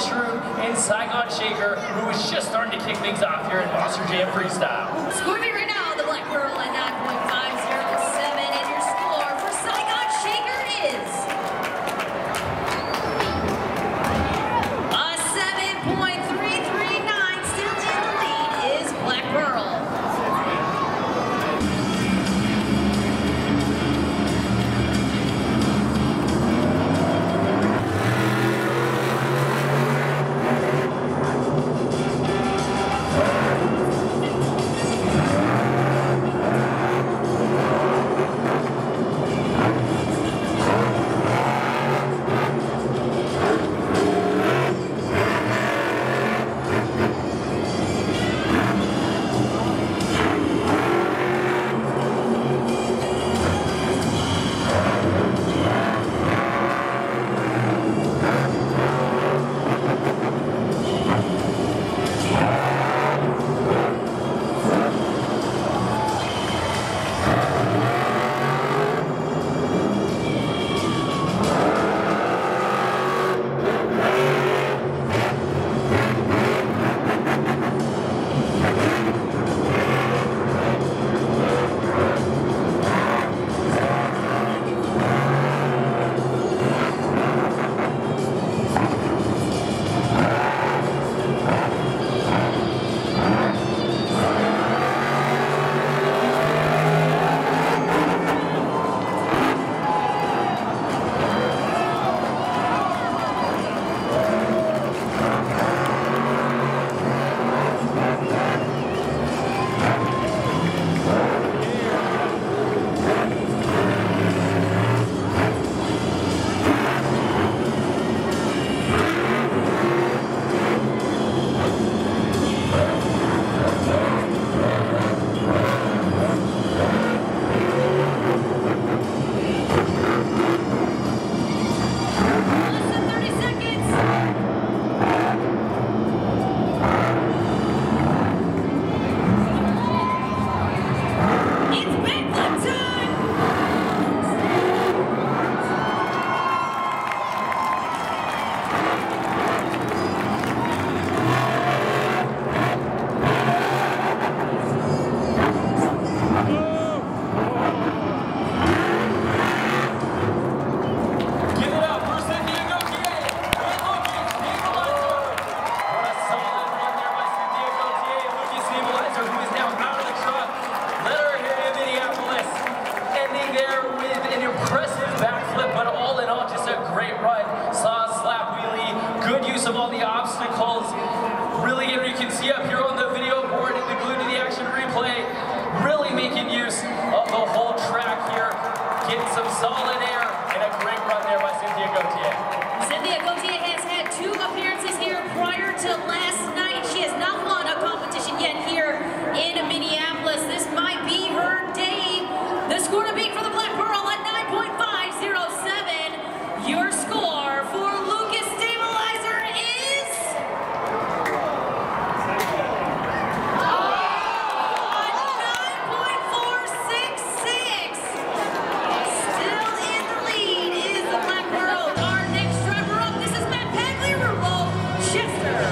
Shroom and Saigon Shaker, who is just starting to kick things off here in Monster Jam Freestyle. Score me right now, the Black Pearl at 9.507, and your score for Saigon Shaker is a 7.339. Still in the lead is Black Pearl. Of all the obstacles, really, and you can see up here on the video board and the Glued to the Action replay, really making use of the whole track here, getting some solid air, and a great run there by Cynthia Gauthier. Cynthia Gauthier has had 2 appearances here prior to last night. She has not won a competition yet here in Minneapolis. This might be her day. The score to beat for the Black Pearl at 9.507. Your score for Lucas Stabilizer is a 9.466. Still in the lead is the Black Pearl. Our next driver up, this is Matt Pagliarulo, Chester.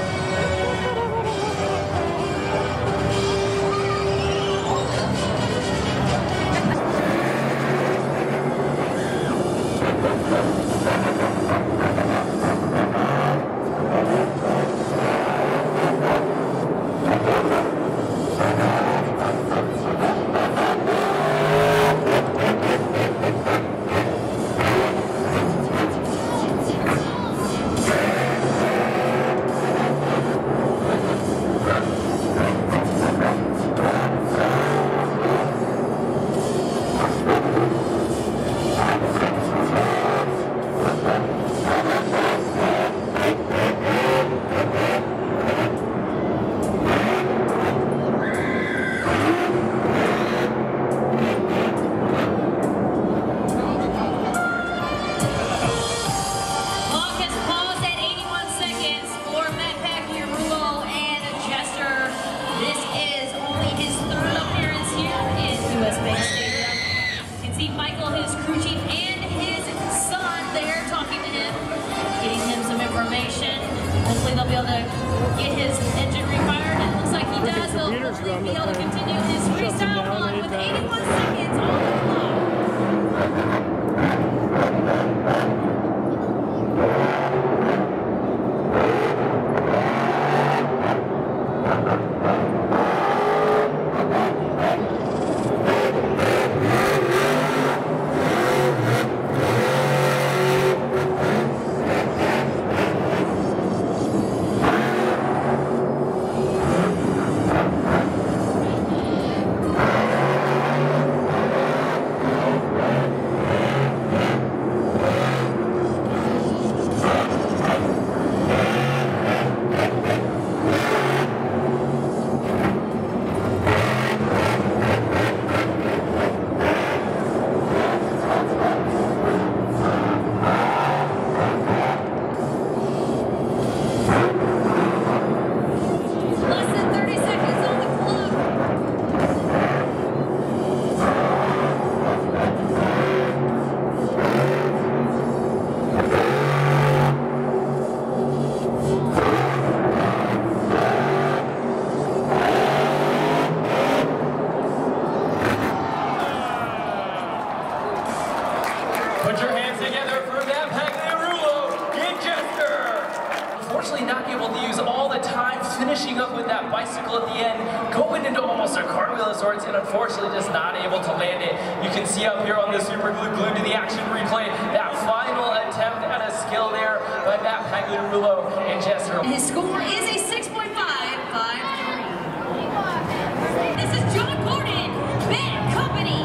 crew chief and his son there talking to him, getting him some information. Hopefully they'll be able to get his engine refired, and it looks like he does. He'll hopefully be able to continue his freestyle run with 81 seconds on the clock. Put your hands together for Matt Pagliarulo, Gingester. Unfortunately not able to use all the time, finishing up with that bicycle at the end, going into almost a cartwheel of sorts, and unfortunately just not able to land it. You can see up here on the Super Glue glued to the action replay, that final attempt at a skill there by Matt Pagliarulo and Gingester. His score is a 6.553. This is John Gordon, Bad Company.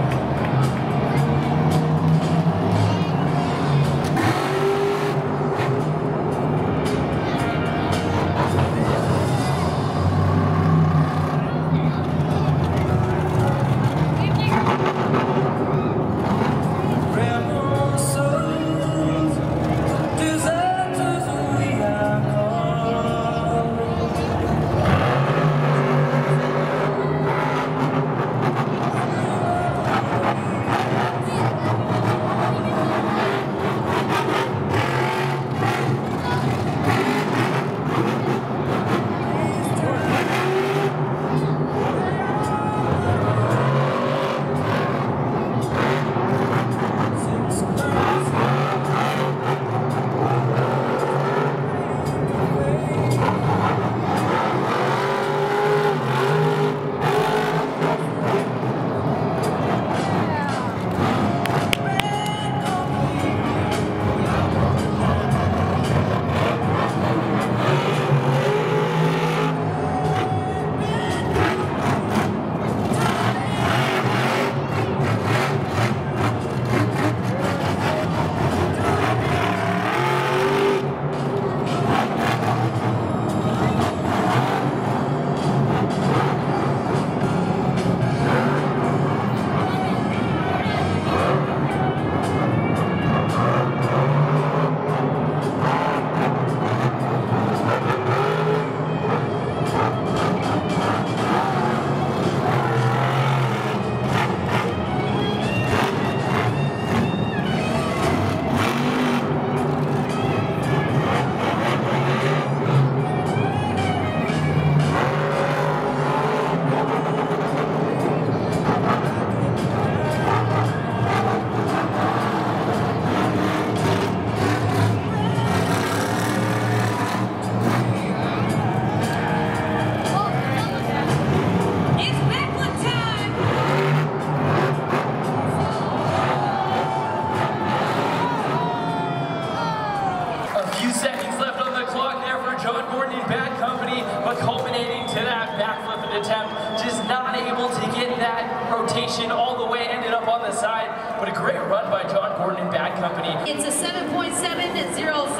attempt, just not able to get that rotation all the way, ended up on the side, but a great run by John Gordon and Bad Company. It's a 7.704.